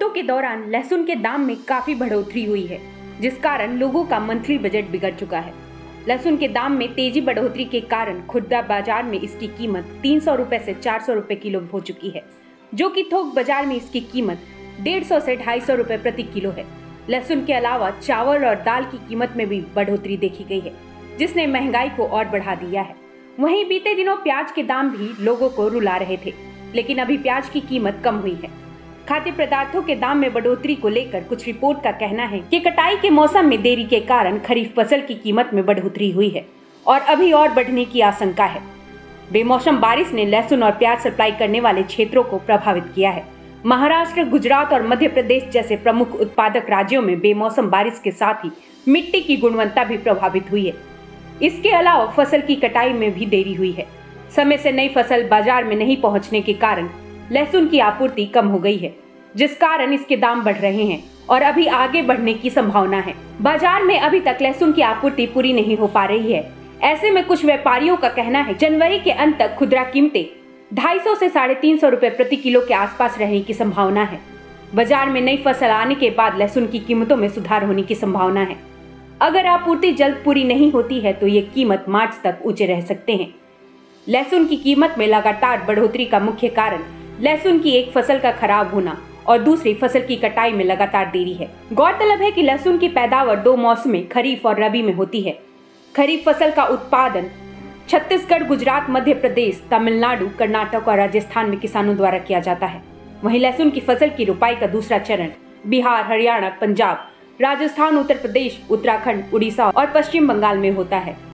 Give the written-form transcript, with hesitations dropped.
छुट्टियों के दौरान लहसुन के दाम में काफी बढ़ोतरी हुई है, जिस कारण लोगों का मंथली बजट बिगड़ चुका है। लहसुन के दाम में तेजी बढ़ोतरी के कारण खुदरा बाजार में इसकी कीमत 300 रुपए से 400 रुपए किलो हो चुकी है, जो कि थोक बाजार में इसकी कीमत 150 से 250 रुपए प्रति किलो है। लहसुन के अलावा चावल और दाल की कीमत में भी बढ़ोतरी देखी गई है, जिसने महंगाई को और बढ़ा दिया है। वहीं बीते दिनों प्याज के दाम भी लोगों को रुला रहे थे, लेकिन अभी प्याज की कीमत कम हुई है। खाद्य पदार्थों के दाम में बढ़ोतरी को लेकर कुछ रिपोर्ट का कहना है कि कटाई के मौसम में देरी के कारण खरीफ फसल की कीमत में बढ़ोतरी हुई है और अभी और बढ़ने की आशंका है। बेमौसम बारिश ने लहसुन और प्याज सप्लाई करने वाले क्षेत्रों को प्रभावित किया है। महाराष्ट्र, गुजरात और मध्य प्रदेश जैसे प्रमुख उत्पादक राज्यों में बेमौसम बारिश के साथ ही मिट्टी की गुणवत्ता भी प्रभावित हुई है। इसके अलावा फसल की कटाई में भी देरी हुई है। समय से नई फसल बाजार में नहीं पहुंचने के कारण लहसुन की आपूर्ति कम हो गई है, जिस कारण इसके दाम बढ़ रहे हैं और अभी आगे बढ़ने की संभावना है। बाजार में अभी तक लहसुन की आपूर्ति पूरी नहीं हो पा रही है। ऐसे में कुछ व्यापारियों का कहना है जनवरी के अंत तक खुदरा कीमतें 250 से 350 रुपए प्रति किलो के आसपास रहने की संभावना है। बाजार में नई फसल आने के बाद लहसुन की कीमतों में सुधार होने की संभावना है। अगर आपूर्ति जल्द पूरी नहीं होती है तो ये कीमत मार्च तक ऊंचे रह सकते हैं। लहसुन की कीमत में लगातार बढ़ोतरी का मुख्य कारण लहसुन की एक फसल का खराब होना और दूसरी फसल की कटाई में लगातार देरी है। गौरतलब है कि लहसुन की पैदावार 2 मौसमों खरीफ और रबी में होती है। खरीफ फसल का उत्पादन छत्तीसगढ़, गुजरात, मध्य प्रदेश, तमिलनाडु, कर्नाटक और राजस्थान में किसानों द्वारा किया जाता है। वहीं लहसुन की फसल की रुपाई का दूसरा चरण बिहार, हरियाणा, पंजाब, राजस्थान, उत्तर प्रदेश, उत्तराखंड, उड़ीसा और पश्चिम बंगाल में होता है।